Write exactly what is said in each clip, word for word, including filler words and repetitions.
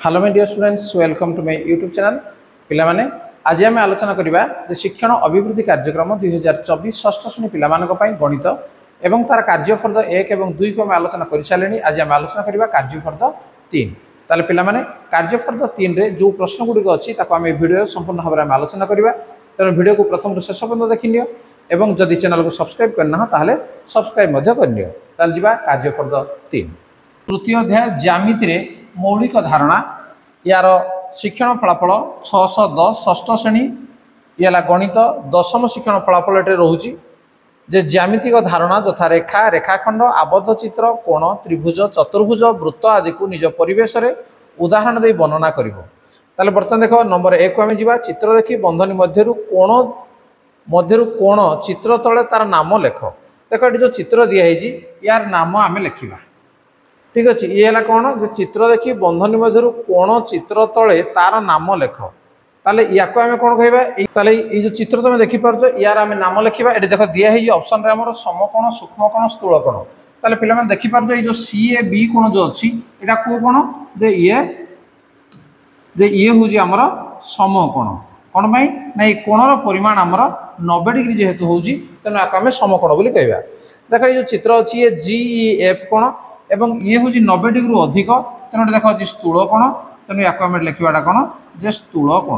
Hello my dear students, welcome to my YouTube channel. पिला माने आज आम आलोचना करबा जे शिक्षण अभिवृद्धि कार्यक्रम दुई हजार चौबीस षष्ठ श्रेणी पिला गणित एवं तार कार्यफर्द एक और दुई को आम आलोचना कर सारे। आज आम आलोचना करबा कार्यफर्द तीन। ताले पिला माने कार्यफर्द तीन रे जो प्रश्न गुड़िक अच्छी आम भिडियो संपूर्ण भाव में आलोचना करबा। तेणु भिडियो को प्रथम शेष पर्यंत देखि नियो एवं जदि चैनल को सब्सक्राइब करना ताले सब्सक्राइब मध्य कर नियो। ताले जिबा कार्यफर्द तीन। तृतीय अध्याय ज्यामिति रे मौलिक धारणा। यार शिक्षण फलाफल छःश दस षष्ठ श्रेणी याला गणित दशम शिक्षण फलाफल ये रोचे जे ज्यामितिक धारणा यथा रेखा रेखाखंड आबद्ध चित्र कोण त्रिभुज चतुर्भुज वृत्त आदि को निज परिवेश रे उदाहरण दे वर्णना करिवो। ताले बर्तमान देख नंबर एक को आम जा चित्र देखी बंधनी मध्य कोण मध्य कोण चित्र तले तार नाम लेख। देख ये जो चित्र दिखाई यार नाम आम लिखा। ठीक अच्छे ये है कौन जो चित्र देखी बंधनी मध्य कोण चित्र तले तार नाम लेख। ताले या आम कौन कहवा ये जो चित्र तुम देखिपार यार आम नाम लिखा। ये देख दिखाई ऑप्शन आम समकोण सूक्ष्मकोण स्थूलकोण। ताले पिला माने देखिपार ये जो सी ए बी कोण जो अच्छी यहाँ को कोण जे ये जे ये हूँ आमर समकोण। कौन पाई ना ये कोणर परिमाण आमर नब्बे डिग्री जेहेतु हूँ तेणु या आम समकोण बोली कहवा। देख ये जो चित्र अच्छी ये जी ई एफ कोण एवं ये हूँ नब्बे डिग्री अधिक तेणु देख अच्छी स्थूल कोण। तेणु या लिखा कौन जे स्थूल कोण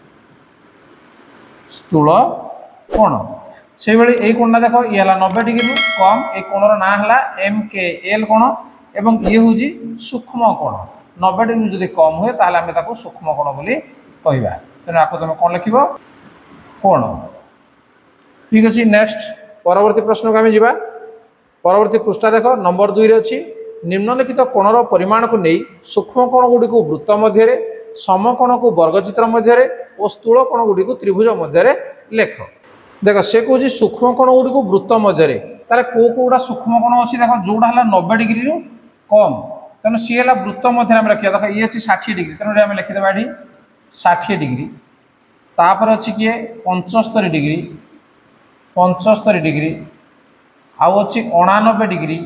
स्थूल कोण से भाई यही कोणटा देख ये नब्बे डिग्री कम ये कोणर ना है एम के एल कोण एवं ये हूँ सूक्ष्म कोण। नब्बे डिग्री जब कम हुए ताल आम सूक्ष्म कोण बोली कहवा। तेणु आपको तुम कौन लिख कोण। ठीक अच्छे नेक्स्ट परवर्ती प्रश्न को आम जा। परवर्ती पृष्ठा देख नंबर दुई रे अच्छी निम्नलिखित कोणर परिमाण को नहीं सूक्ष्म कोण गुड़ी को वृत्त मध्य समकोण को वर्गचित्र मध्य और स्थूल कोण गुड़ी को त्रिभुज मध्य लेख। देख से कौन सूक्ष्म कोण गुड़ी को वृत्त मध्य तार कौ कौटा सूक्ष्म कोण अच्छी देख जोड़ा है नब्बे डिग्री कम तेणु सी है वृत्त मध्य आम रखा। देख ये अच्छी षाठी डिग्री तेणु आम लिखिदेवा ये षाठी डिग्री तापर अच्छी किए पंचस्तरी डिग्री पंचस्तरी डिग्री आउ अच्छी अणानबे डिग्री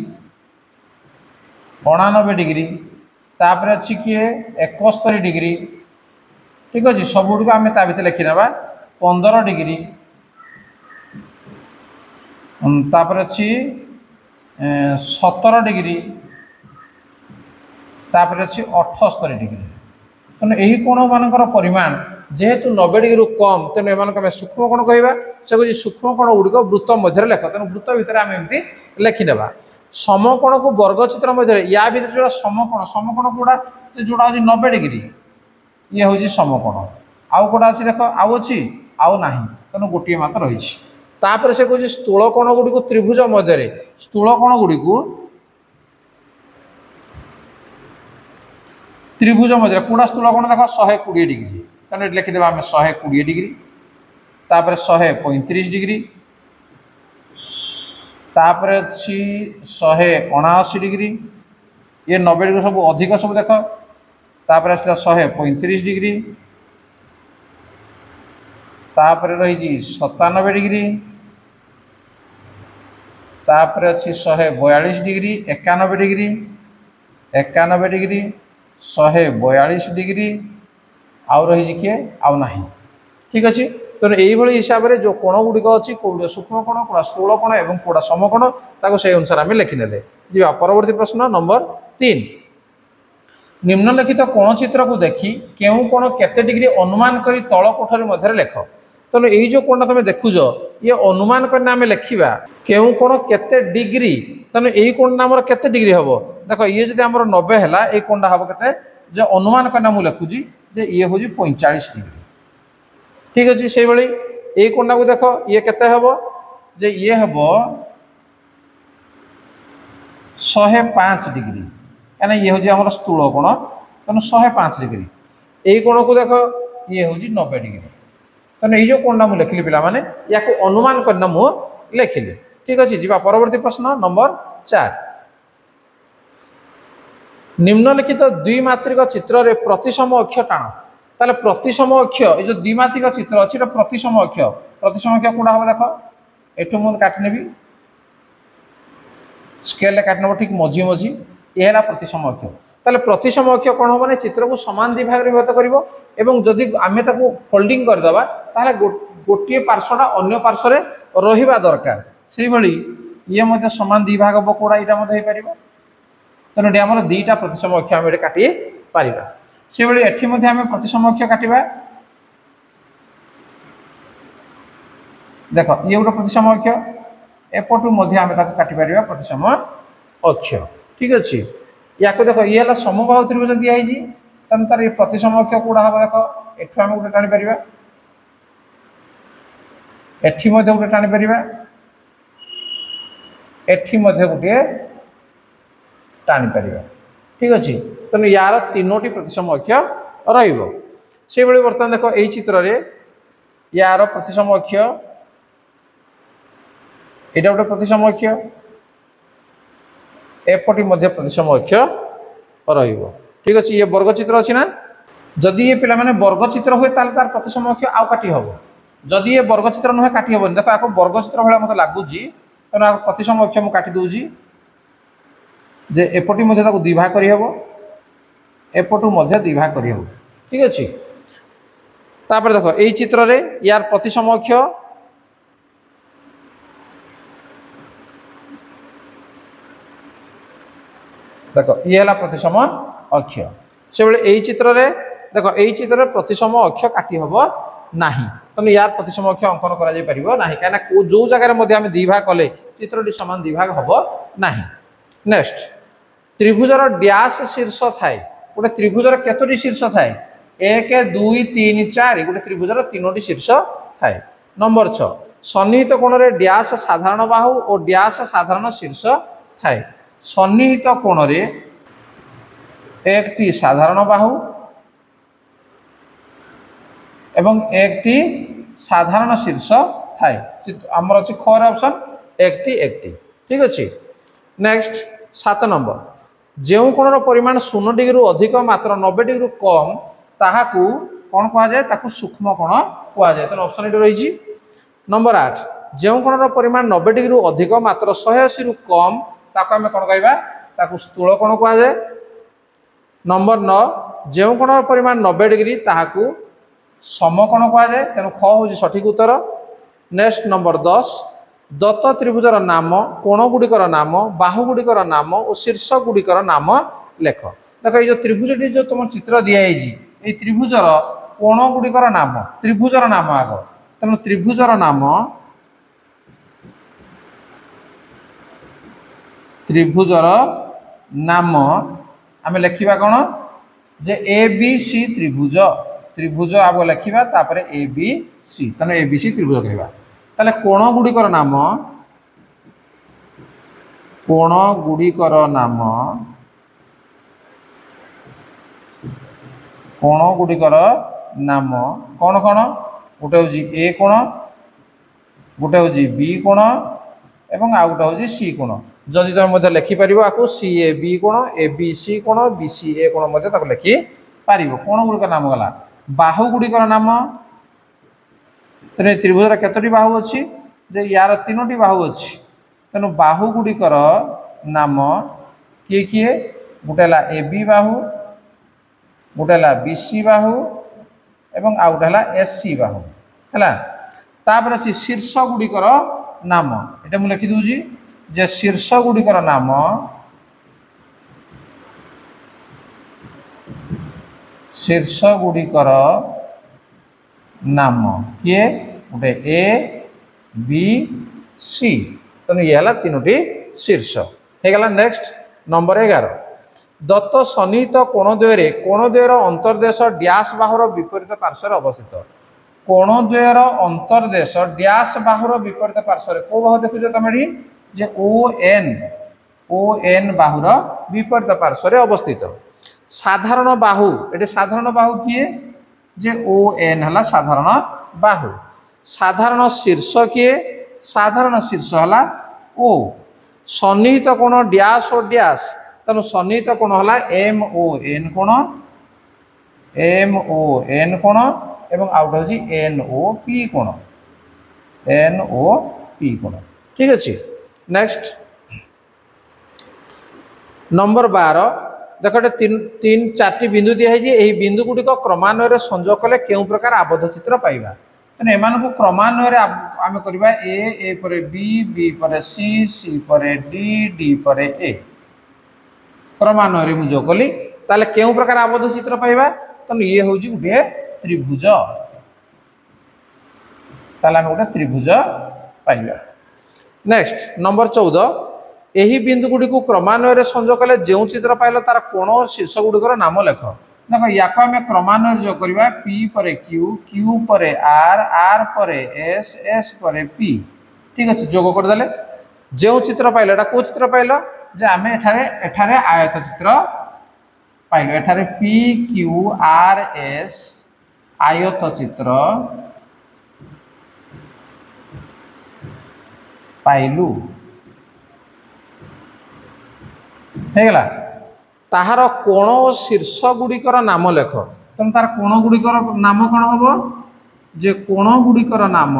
अणानबे डिग्री तापर अच्छी किए एकस्तरी डिग्री। ठीक अच्छे सब गुड़ आम भितर लिखिना पंदर डिग्री तापर अच्छी सतर डिग्री तापर अच्छी अठस्तरी डिग्री। तेणु यही कोण मानकर परिमाण जेहेतु नब्बे डिग्री कम तेणु एम सूक्ष्म कोण कहवा। से कह सूक्ष्म कोण गुड़िक वृत्त मध्य लेख। तेणु वृत्त भितर आम एमती लिखिदेवा। समकोण को वर्गचित्र मध्य या भर जो समकोण समकोण कौटा जोड़ा अच्छी नब्बे डिग्री ये हूँ समकोण आउ कौटा अच्छी देख आउ अच्छी आउ ना तेणु गोटे मात्र रही। तापर से कह स्थूल कोण गुड़ी को त्रिभुज मध्य स्थूल कोण गुड़ी को त्रिभुज मध्य कौटा स्थूल कोण देख शहे कोड़े डिग्री तेणु ये लिखिदेवा आम शहे कोड़े डिग्री तापर शहे पैंतीस डिग्री तापर अच्छी शहे अणाशी डिग्री ये नब्बे डिग्री सब अधिक सब देख तापर आसला शहे पैंतीस डिग्री तापर रही सतानबे डिग्री तापर अच्छी शहे बयालीस डिग्री एकानबे डिग्री एकानबे डिग्री शहे बयालीस डिग्री आउ रही किए आउ ना। ठीक अच्छे तेणु यही हिसाब से जो कोण गुड़िक अच्छी कौटा सूक्ष्म कोण कौटा स्थूल कोण और कौटा समकोण ताको से अनुसार आम लिखिने जा। परवर्ती प्रश्न नंबर तीन निम्नलिखित कोण चित्र को देखी केउ कोण केते डिग्री अनुमान करी तल कोठरी मध्य लेख। तेणु यही जो कोणटा तुम देखुच ये अनुमान करना आम लिखा केउ कोण केते डिग्री। तेणु यही कोणटा आमर केते डिग्री हम देख ये जब आम नब्बे है ये कोणटा हम के जो अनुमान करना मुझे लिखुची जे ये हूँ पैंचाश डिग्री। ठीक अच्छे से भाई ये कोणटा को देख ये केते हम जे ये हम शहे पाँच डिग्री क्या ये हूँ आम स्थूल कोण तेणु शहे पाँच डिग्री। यही कोण को देख ये हूँ नब्बे डिग्री तेणु ये जो कोणटा मुझे लिखिली पिला माने या अनुमान करना मु लिखिली। ठीक अच्छे जी परवर्ती प्रश्न नंबर चार निम्नलिखित द्विमात्रिक चित्र रे प्रतिसम अक्ष टाण। ताले प्रतिसम अक्ष ये जो द्विमात्रिक चित्र अच्छी प्रतिसम अक्ष प्रतिसम अक्ष कौटा हम देख एठू मुझे काटिनेबी स्केल काटिनेब ठीक मझी मझी ये प्रतिसम अक्ष ताले प्रतिसम अक्ष कौन हम चित्र को सामान दि भाग में विभक्त करिवो एवं जदि आमे ताको फोल्डिंग कर दबा ताले गोटे पार्श्वटा अन्य पार्श्व रे रहिबा दरकार सेहि भली ये मध्य समान दि भाग हबो कोडा इटा मध्य हे परिबो तने हमर दुईटा प्रतिसम अक्ष हम एटा काटि पारिबा से भली एठी मध्य हम प्रतिसम अक्ष काटिबा देखो ये गोटे प्रतिसम अक्ष एपटू मध्य आम काटि पारिबा प्रतिसम अक्ष ठीक अच्छे या देखो ये है समबाहु त्रिभुज दिखाई तेनाली तार प्रतिसम अक्ष कौड़ा हम देख एठू आम गोटे टाणी पारिबा एठी मध्य गोटे टाणी पारिबा एठी मध्य गोटे टाणी पारिबा ठीक अच्छे तेणु यार तीनोटी प्रतिसम अक्ष रहिबो से भली बर्तमान देखो एई चित्र रे यार प्रतिसम अक्ष एटा गोटे प्रतिसम अक्ष एपटी मध्य प्रतिसम अक्ष रहिबो ठीक अच्छे ये वर्ग चित्र अच्छी ना जदि ये पिला माने वर्ग चित्र हुए तार प्रतिसम अक्ष आउ काटी हबो जदि ये वर्ग चित्र नुहे काटी हबो देखो आको वर्ग चित्र भाई मत लगुची तेना आ प्रतिसम अक्ष मु काटी दूजी जे एपटी मध्य ताको दुई भाग करि हबो एपटू मध्य दुई भाग करि हबो ठीक अच्छे तापर देखो एई चित्र रे यार प्रतिसम अक्ष देखो ये है प्रतिसम अक्ष से यही चित्र रे देखो यही चित्र प्रतिसम अक्ष काटी हम ना तेनाली यार प्रतिसम अक्ष अंकन कर कहीं जो जगार दुई भाग कले चित्रटी सामान दुई भाग हम ना नेक्स्ट त्रिभुजर डैश शीर्ष थाए गोटे त्रिभुजर केतोटी शीर्ष थाए एक दुई तीन चार गोटे त्रिभुजर तीनोटी शीर्ष थाए नंबर छ सन्निहित कोण रे डैश साधारण बाहु और डैश साधारण शीर्ष थाए सन्निहित कोण रे एकटी साधारण बाहु एवं एकटी साधारण शीर्ष थाए आमर अच्छे खर ऑप्शन एकटी एकटी ठीक अच्छे नेक्स्ट सात नंबर जो कोणर परिमाण शून्य डिग्री अधिक मात्र नब्बे डिग्री कम ताहाकू कौन कह जाए ताकू सूक्ष्म कोण कह जाए तो ऑप्शन ये रही नंबर आठ जो कोणर परिमाण नब्बे डिग्री अधिक मात्र शहे अशी रु कम ताको आम कौन कहवा स्थूल कोण कह जाए नंबर नौ जो कोणर परिमाण नब्बे डिग्री ताहाकू समकोण कह जाए तेणु ख हूँ सठिक उत्तर नेक्स्ट नंबर दस दत्त त्रिभुजर नाम कोण गुड़िकर नाम बाहु गुड़िकर नाम और शीर्ष गुड़िकर नाम लेख देख ये जो त्रिभुजटी जो तुम चित्र दिखाई त्रिभुजर कोण गुड़िकर नाम त्रिभुजर नाम आग तेणु त्रिभुजर नाम त्रिभुजर नाम आम लिखा कौन जे ए बी सी त्रिभुज त्रिभुज आग लिखा तापर ए बी सी तेना ए बी सी त्रिभुज कहवा ताले कोण गुड़िकर नाम कोण गुड़िकर नाम कोण गुड़िकर नाम कौन कौन गोटे हूँ ए कोण गोटे हूँ बी कोण एवं आउ गोटे हूँ सी कोण जदि तुम लिखिपर आपको सी ए बी कोण ए बी सी कोण बी सी ए कोण लिखिपर कोण गुड़िक नाम गला बाहु गुड़िकर नाम तेणु त्रिभुजर केतोटी बाहु अच्छी जे यार तीनोटी बाहु अच्छी तेणु बाहु गुड़िकर नाम किए किए गोटे है ए बी बाहु गोटे है बी सी बाहु एवं आउ गोटे है एस सी बाहु है तापर अच्छी शीर्ष गुड़िकर नाम ये मुझे लिखिदे जे शीर्ष गुड़िकर नाम शीर्ष गुड़िकर नाम किए गोटे ए बी सी तेणु ये है तीनोटी शीर्ष होगा नेक्स्ट नंबर एगार दत्त सन्निहित कोण द्वयर कोण द्वयर अंतर्देश डैश बाहुर विपरीत पार्श्व अवस्थित कोण द्वयर अंतर्देश डैश बाहुर विपरीत पार्श्व कौ बाहु देखुच तुम जे ओ एन ओ एन बाहुर विपरीत पार्श्व अवस्थित साधारण बाहु ये साधारण बाहु किए जे ओ एन है साधारण बाहु साधारण शीर्ष किए साधारण शीर्ष है ओ सन्निहित कोण डैश और डैश तेणु सन्निहित कोण है एम ओ एन कोण एम ओ एन कोण एवं आउट हूँ एन ओ पी कोण एन ओ पी कोण ठीक अच्छे नेक्स्ट नंबर बार देख तीन तीन चार बिंदु दिखाई बिंदु गुड़िक क्रमान्वय संजोग कले क्यों प्रकार आबद्ध चित्र पाइबा तेणु एम क्रमान्वय आम करवा ए ए पर बी बी पर सी सी पर डी डी पर ए क्रमान्वय मुझे जो कली ताले क्यों प्रकार आबद्ध चित्र पाइबा तेणु ये हूँ गोटे त्रिभुज ताले गोटे त्रिभुज पाइबा। नेक्स्ट नंबर चौदह यही बिंदु गुड़ी को क्रमान्वय संजोग कले जो चित्र पाइल तार कोण और शीर्ष गुड़िकर नाम लेख देख या आम क्रमान्वय जो करवा पी पर क्यू क्यू पर आर आर पर एस एस पर पी ठीक अच्छे जोग करदे जो चित्र पाइल एटा को चित्र पाइल जे आम एठारे एठारे आयत चित्र पाइल एठारे पी क्यू आर एस आयत चित्र पाइलु हेगला ताहार कोण और शीर्ष गुड़िकर नाम लेख तेणु तार कोण गुड़िकर नाम कौन हम जे कोण गुड़िकर नाम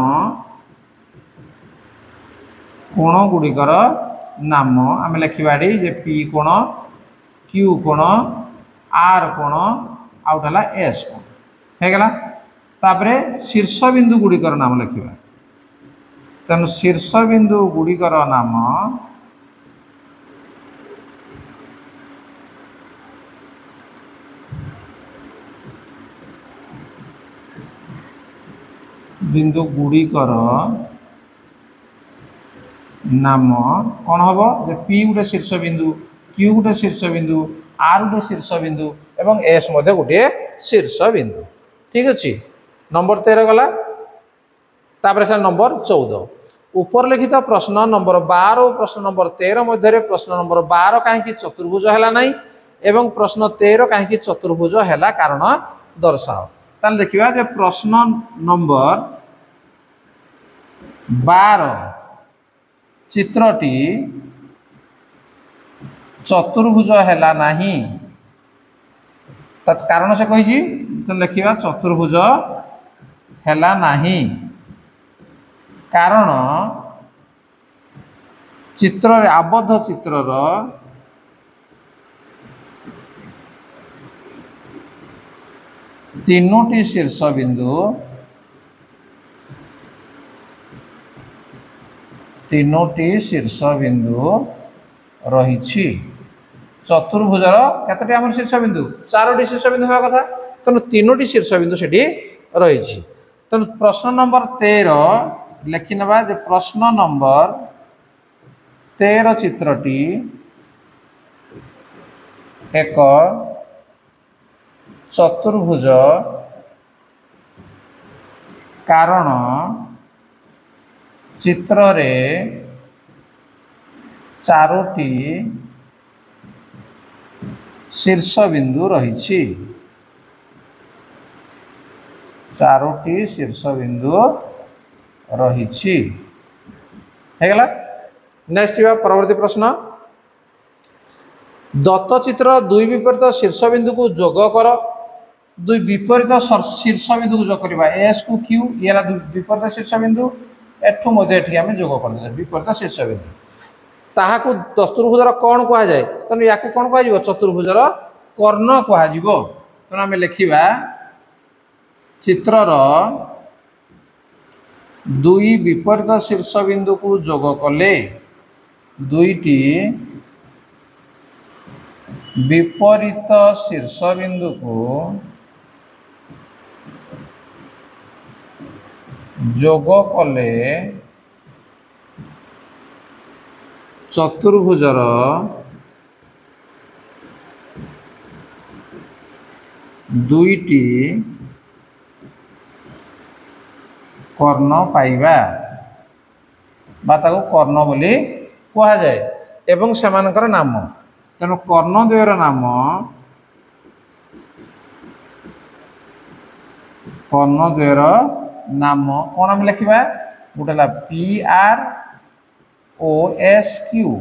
कोण गुड़िकर नाम आम लिखा जे पी कोण क्यू कोण आर कोण आउटा एस कोण हेगला तापरे शीर्ष बिंदु गुड़िकर नाम लिखा तेणु शीर्ष बिंदु गुड़िकर नाम बिंदु गुड़िकर नाम कौन हम जे पी गोटे शीर्ष बिंदु क्यू गोटे शीर्ष बिंदु आर गोटे शीर्ष बिंदु एवं एस मध्य गोटे शीर्ष बिंदु ठीक अच्छे। नंबर तेरह गला तापर से नंबर चौदह ऊपर लिखित प्रश्न नंबर बार और प्रश्न नंबर तेरह मध्य प्रश्न नंबर बार कहीं चतुर्भुज है ना एवं प्रश्न तेरह कहीं चतुर्भुज है कारण दर्शाओ ताल देखिए जे प्रश्न नंबर बार चित्रटी चतुर्भुज है नहीं कारण से कही तो लिखा चतुर्भुज है नहीं कारण चित्र आबद्ध चित्रर तीनोटी शीर्ष बिंदु तीनोटी शीर्ष बिंदु रही चतुर्भुजर केतोटी आम शीर्ष बिंदु चारोटी शीर्ष बिंदु होगा कथा तेणु तीनोटी शीर्ष बिंदु से रही तेणु प्रश्न नंबर तेरह लिखि नवा जे प्रश्न नंबर तेरह चित्रटी एक चतुर्भुज कारण चित्र रे चारोटी शीर्ष बिंदु रही चारोटी शीर्ष बिंदु रही नेक्स्ट परवर्ती प्रश्न दत्त चित्र दुई विपरीत शीर्ष बिंदु को जोग कर दुई विपरीत शीर्ष बिंदु को जोग करवा एस को क्यू ये विपरीत शीर्ष बिंदु एठू मध्य आम जोग कर विपरीत शीर्ष बिंदु ताहाकू चतुर्भुजर कौन कह जाए तेणु या कौन कह चतुर्भुजर कर्ण कह तेणु आम लिखा चित्रर दुई विपरीत शीर्ष बिंदु को जोग कले दुईटी विपरीत शीर्ष बिंदु को जोग कले चतुर्भुजर दुईटी कर्ण पाइबा बाता को कर्ण बोली कह जाए एवं सेमानकर नाम तेणु कर्ण द्वयर नाम कर्ण द्वयर नाम कौन आम लिखा गोटे P R O S Q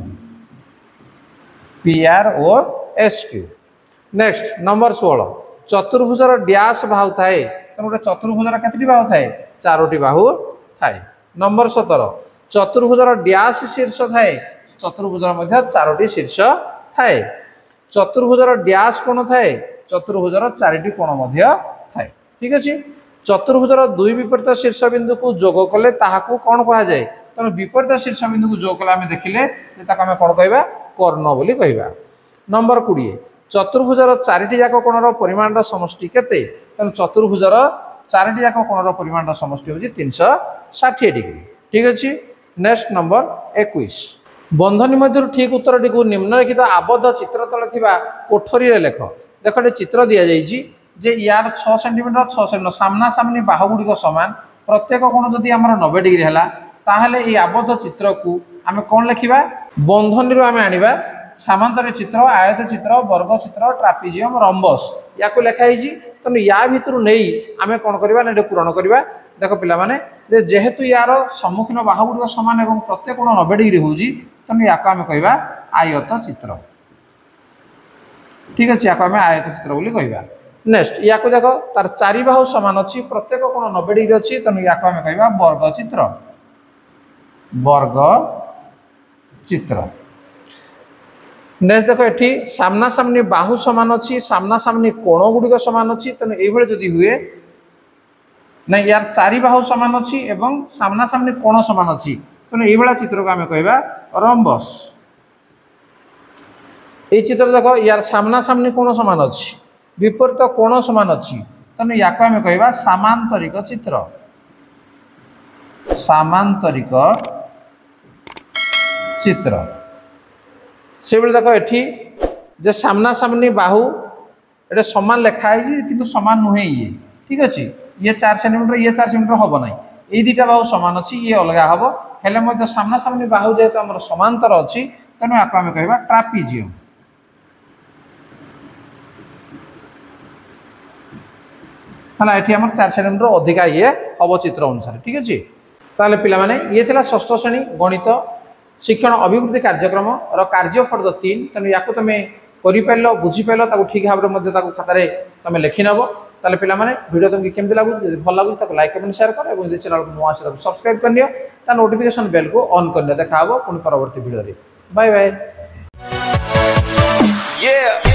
P R O S Q. Next number सोलह चतुर्भुजर डैश बाहु थाए गोटे चतुर्भुजर केतटी बाहु थाए चारोटी बाहु थाए। नंबर सतर चतुर्भुजर डैश शीर्ष थाए चतुर्भुजर मध्य चारोटी शीर्ष थाए चतुर्भुजर डैश कोण थाए चतुर्भुजर चारिटी कोण मध्य थाए ठीक अछि चतुर्भुजर दुई विपरीत शीर्ष बिंदु को जोग कले ताहाकू कोन कहा जाय तेणु विपरीत शीर्ष बिंदु को जोग कले आम देखिले ताको आम कौन कहवा कर्ण बोली कहवा नंबर बीस चतुर्भुजर चारिटी जाक कोणर परिमाणर समष्टि केते तेणु चतुर्भुजर चारिटी जाक कोणर परिमाणर समष्टि होची तीन सौ साठ डिग्री ठीक अछि नेक्स्ट नंबर इक्कीस बंधनी मध्य ठीक उत्तर टी निम्नलिखित आबद्ध चित्र तले थिबा कोठरी रे लेख देख चित्र दि जाइछि जे यार छह सेंटीमीटर छह सेंटीमीटर सामना सामनी बाहु गुड़िक समान प्रत्येक कोण जदि आमर नब्बे डिग्री है ताहले ये आबद्ध चित्र को आम कौन लिखा बंधनी आम आनिबा सामांतर चित्र आयत चित्र वर्ग चित्र ट्रापिजियम रंबस या को लिखाई तेणु या भितर नहीं आम कौन करवा पूरण करवा देख पे जेहेतु यार सम्मुखीन बाहु गुड़िक सामान और प्रत्येक कोण नब्बे डिग्री होची तेणु या आम कहवा आयत चित्र ठीक अच्छे या आम आयत चित्र बोली कहवा नेक्स्ट या देख तार चारि बाहु सामान अच्छी प्रत्येक कोण नब्बे डिग्री अच्छी तेणु या आम कहवा वर्ग चित्र वर्ग चित्र नेक्स्ट देख एठी सामना सामनी बाहु समान अच्छी सामना सामनी कोण गुड़िक समान अच्छी तेणु ये जदि हुए ना यार चारि बाहु समान अच्छी एवं सामना सामनी कोण समान अच्छी तेणु ये चित्र को आम कहवा रंबस ये चित्र देख यार सामना सामनी कोण समान अच्छी विपरीत कोण समान अच्छी तेणु या आम कहवा सामांतरिक चित्र सामांतरिक चित्र से बेले देख एठी जे सामना सामनी बाहु एटा समान लिखाई किंतु समान नुहे ये ठीक अच्छे ये चार सेंटीमीटर ये चार सेंटीमीटर हम ना ये दुटा बाहु समान अच्छी ये अलग हम हेल्ले सामना सामनी बाहु जेहेतु आम समांतर अच्छी तेणु या आम कहवा ट्रापिजियम है ये आम चार सेंटीमीटर अधिका ये हम चित्र अनुसार ठीक अच्छे ताले पिला माने ये थिला षष्ठ श्रेणी गणित शिक्षण अभिवृद्धि कार्यक्रम र कार्य फर द तीन तेणु या तुम कर बुझीपार ठीक भाव में खातार तुम लिखि नब ताले पिला माने वीडियो तुमको केमती लगुच भल लगुच लाइक कमेंट शेयर कर और चैनल को नुआ से सब्सक्राइब कर ता नोटिफिकेशन बेल को ऑन कर देखा पुणी परवर्ती वीडियो बाय बाय।